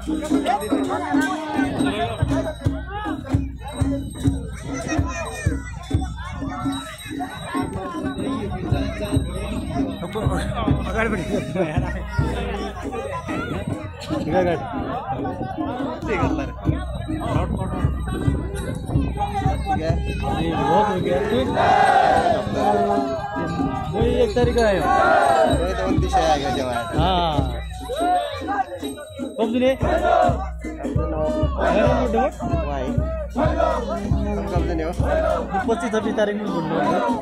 अगाडि पनि बहुत हो गया वही 1 तारीख आयो वही तो 29 आ गया जमात हाँ कब सुने भाई कब सुने हो 25-26 तारीख में बोल रहा हूँ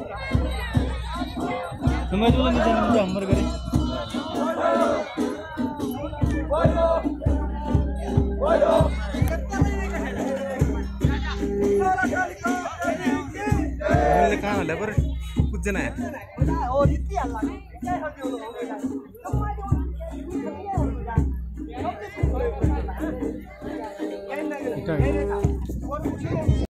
तो मैं बोला मुझे हमर करे कहाँ होला पर कुछ जना है